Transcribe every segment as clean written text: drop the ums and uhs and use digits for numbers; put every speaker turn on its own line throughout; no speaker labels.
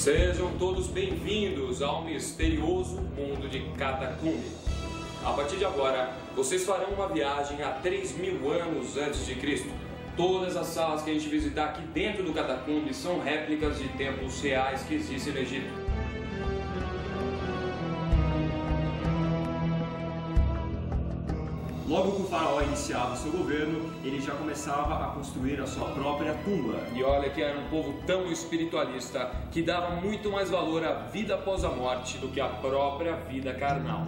Sejam todos bem-vindos ao misterioso mundo de Catacumbi. A partir de agora, vocês farão uma viagem a 3.000 anos antes de Cristo. Todas as salas que a gente visitar aqui dentro do Catacumbi são réplicas de templos reais que existem no Egito.
Logo que o faraó iniciava o seu governo, ele já começava a construir a sua própria tumba.
E olha que era um povo tão espiritualista que dava muito mais valor à vida após a morte do que à própria vida carnal.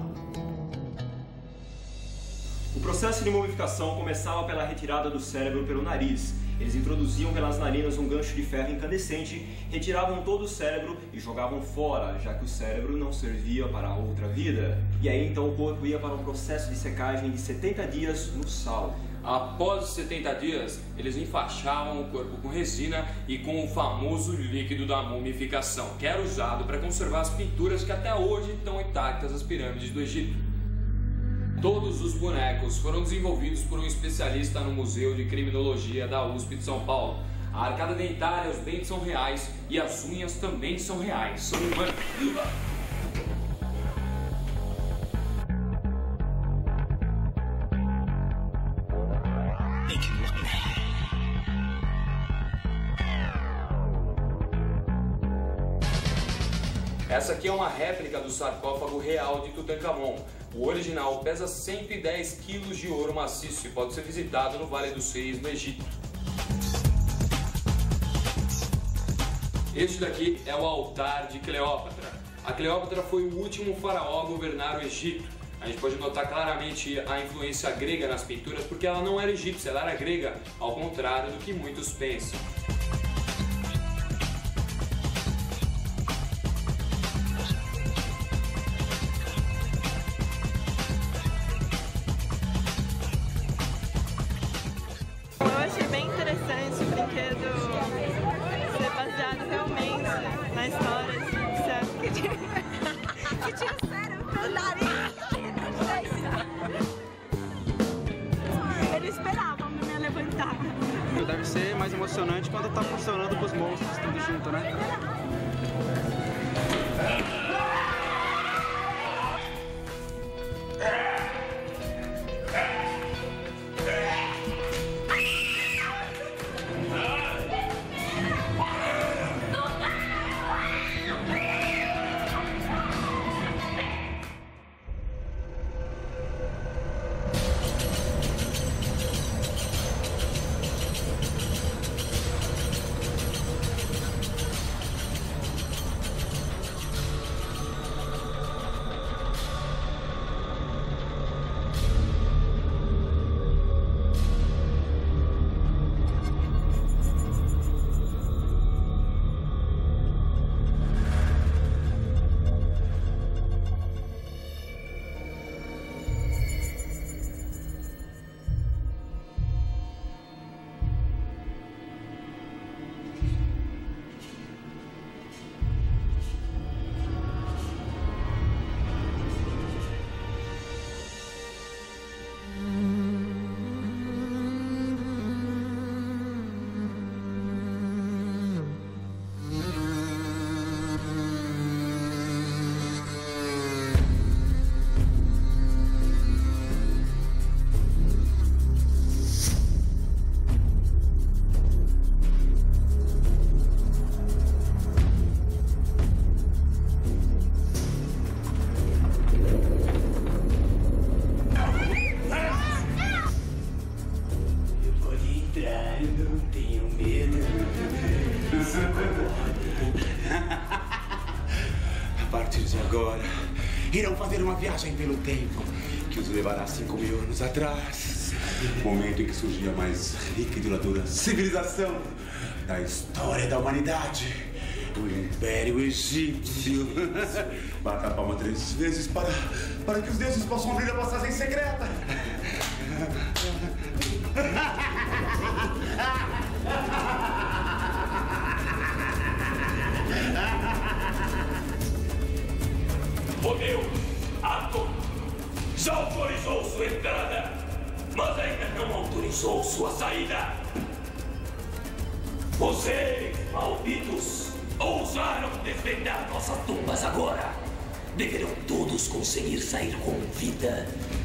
O processo de mumificação começava pela retirada do cérebro pelo nariz. Eles introduziam pelas narinas um gancho de ferro incandescente, retiravam todo o cérebro e jogavam fora, já que o cérebro não servia para outra vida. E aí então o corpo ia para um processo de secagem de 70 dias no sal.
Após os 70 dias, eles enfaixavam o corpo com resina e com o famoso líquido da mumificação, que era usado para conservar as pinturas que até hoje estão intactas nas pirâmides do Egito. Todos os bonecos foram desenvolvidos por um especialista no Museu de Criminologia da USP de São Paulo. A arcada dentária, os dentes são reais e as unhas também são reais. São humanos. Essa aqui é uma réplica do sarcófago real de Tutankhamon. O original pesa 110 kg de ouro maciço e pode ser visitado no Vale dos Reis, no Egito. Este daqui é o altar de Cleópatra. A Cleópatra foi o último faraó a governar o Egito. A gente pode notar claramente a influência grega nas pinturas porque ela não era egípcia, ela era grega, ao contrário do que muitos pensam.
Interessante o brinquedo ser baseado realmente na história egípcia que tinha o cérebro pelo nariz. Ele esperava a menina levantar.
Deve ser mais emocionante quando tá funcionando com os monstros tudo junto, né?
A partir de agora, irão fazer uma viagem pelo tempo que os levará 5.000 anos atrás. Momento em que surgiu a mais rica e duradoura civilização da história da humanidade. O Império Egípcio. Bata a palma 3 vezes para que os deuses possam abrir a passagem secreta.
O Deus, Atum, já autorizou sua entrada, mas ainda não autorizou sua saída. Vocês, malditos, ousaram desvendar nossas tumbas agora. Deverão todos conseguir sair com vida.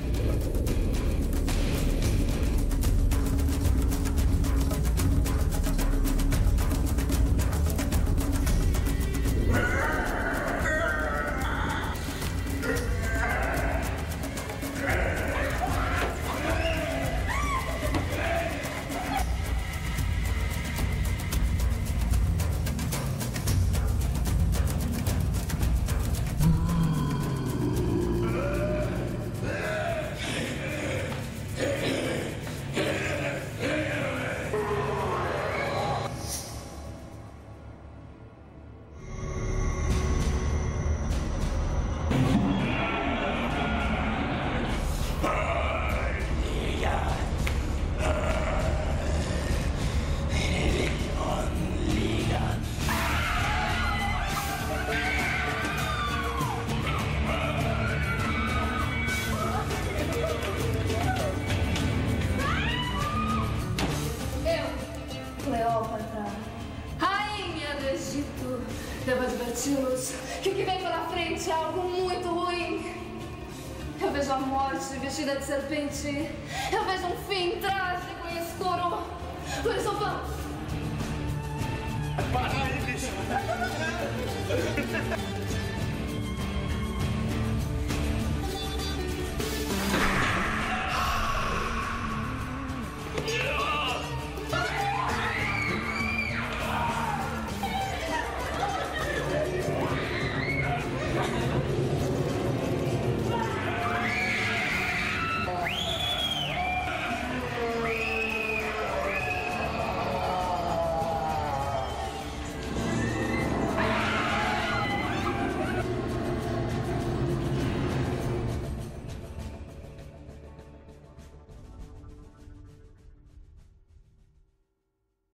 Cleópatra, rainha do Egito, devo adverti-los que o que vem pela frente é algo muito ruim. Eu vejo a morte vestida de serpente. Eu vejo um fim trágico e escuro. Por isso vamos.
Para eles!